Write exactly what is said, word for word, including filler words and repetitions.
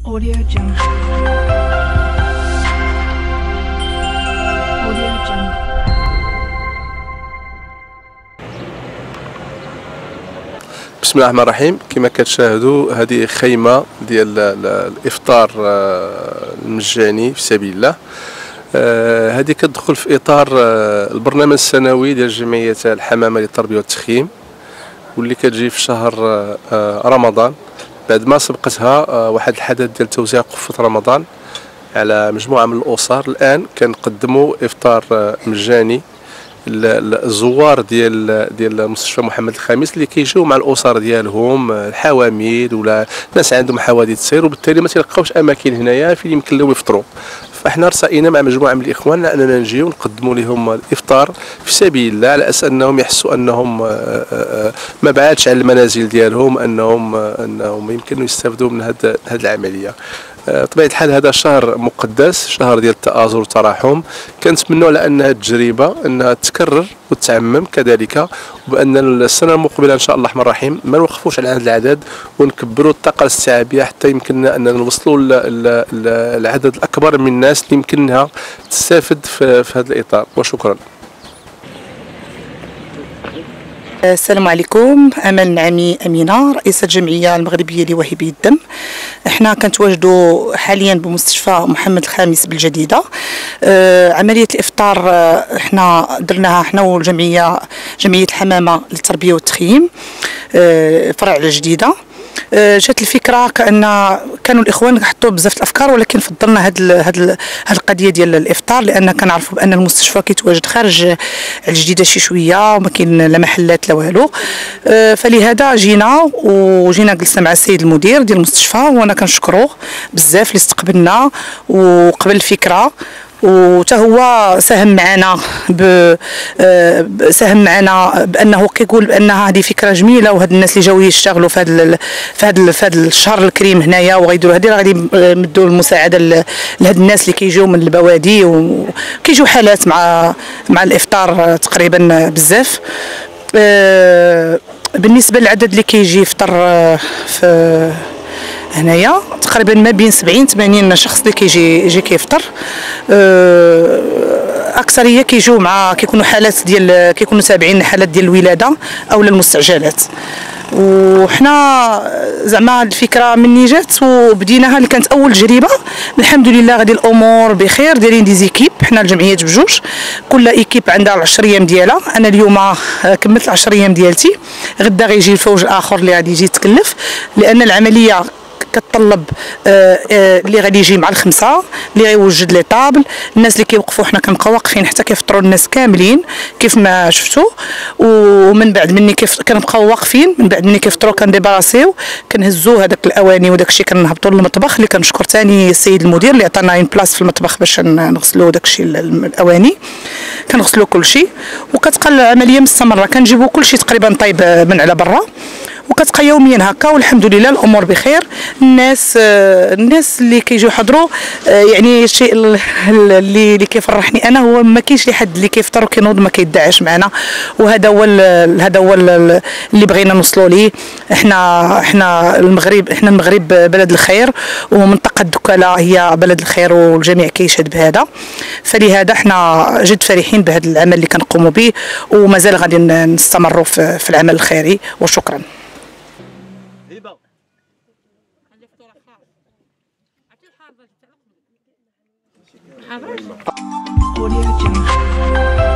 Audio Jungle. Audio Jungle. بسم الله الرحمن الرحيم. كما كتشاهدوا هذه خيمه ديال الافطار المجاني في سبيل الله. هذه كتدخل في اطار البرنامج السنوي ديال جمعيه الحمامه للتربيه والتخييم، واللي كتجي في شهر رمضان بعد ما سبقتها واحد الحدث ديال توزيع قفة رمضان على مجموعه من الاسر. الان كنقدموا افطار مجاني الزوار ديال ديال مستشفى محمد الخامس اللي كيجيو مع الاسر ديالهم، الحوامل ولا ناس عندهم حوادث سير، وبالتالي ما تلقاوش اماكن هنايا فين يمكن لهم يفطروا. فاحنا رسائنا مع مجموعه من الاخوان اننا نجيو نقدموا لهم الافطار في سبيل الله، على اساس انهم يحسوا انهم ما بعادش على المنازل ديالهم، انهم انهم يمكن يستافدوا من هذه هذه العمليه. بطبيعه الحال هذا شهر مقدس، شهر ديال التآزر والتراحم، كنتمنوا على ان هذه التجربه انها تكرر وتعمم كذلك، وبان السنه المقبله ان شاء الله الرحمن الرحيم ما نوقفوش على هذا العدد ونكبروا الطاقه الاستيعابيه حتى يمكننا ان نوصلوا العدد الاكبر من الناس اللي يمكنها تستافد في هذا الاطار. وشكرا. السلام عليكم. امل نعمي امينه، رئيسه الجمعيه المغربيه لوهبي الدم. احنا كنتواجدوا حاليا بمستشفى محمد الخامس بالجديده. آه عمليه الافطار آه احنا درناها احنا والجمعيه جمعيه الحمامه للتربيه والتخييم آه فرع الجديده. جات الفكره كان كانوا الاخوان حطوا بزاف الافكار، ولكن فضلنا هاد هاد هاد القضيه ديال الافطار، لان كنعرفوا بان المستشفى كيتواجد خارج الجديده شي شويه وما كاين لا محلات لا والو. فلهذا جينا وجينا جلسنا مع السيد المدير ديال المستشفى، وانا كنشكروه بزاف اللي استقبلنا وقبل الفكره، وتا هو ساهم معنا ب ساهم معنا بانه كيقول بان هذه فكره جميله، وهاد الناس اللي جاو يشتغلوا في هذا في هذا في هذا الشهر الكريم هنايا وغيديروا هذه، غادي يمدوا المساعده لهاد الناس اللي كيجيو من البوادي وكيجيو حالات مع مع الافطار تقريبا بزاف. بالنسبه للعدد اللي كيجي يفطر في هنايا تقريبا ما بين سبعين ثمانين شخص اللي كيجي يجي كيفطر. اكثريه كيجيو مع كيكونوا حالات ديال كيكونوا تابعين حالات ديال الولاده او المستعجلات. وحنا زعما الفكره مني جات وبديناها اللي كانت اول تجربه، الحمد لله غادي الامور بخير. دايرين دي زيكيب حنا الجمعيات بجوج، كل ايكيب عندها العشر ايام ديالها. انا اليوم كملت العشر ايام ديالتي، غدا غيجي الفوج الاخر اللي غادي يجي يتكلف، لان العمليه كتطلب اللي غادي يجي مع الخمسه اللي غيوجد لي طابل. الناس اللي كيوقفوا حنا كنبقاو واقفين حتى كيفطروا الناس كاملين كيف ما شفتوا، ومن بعد مني كيف كنبقاو واقفين، من بعد مني كيفطروا كنديباراسيو كنهزوا هذاك الاواني وداك الشيء كنهبطوا للمطبخ، اللي كنشكر ثاني السيد المدير اللي عطانا اون بلاص في المطبخ باش نغسلوا داك الشيء الاواني، كنغسلوا كل شيء. وكتبقى العمليه مستمره، كنجيبوا كل شيء تقريبا طيب من على برا، وكتبقى يوميا هكا. والحمد لله الامور بخير. الناس الناس اللي كيجيو يحضروا، يعني الشيء اللي اللي كيفرحني انا هو ما كاينش شي حد اللي كيفطر وكينوض ما كيدعش معنا، وهذا هو هذا هو اللي بغينا نوصلوا ليه. احنا احنا المغرب احنا المغرب بلد الخير، ومنطقه دكاله هي بلد الخير، والجميع كيشهد بهذا. فلهذا احنا جد فرحين بهذا العمل اللي كنقوموا به، ومازال غادي نستمروا في العمل الخيري. وشكرا. Audio Jungle.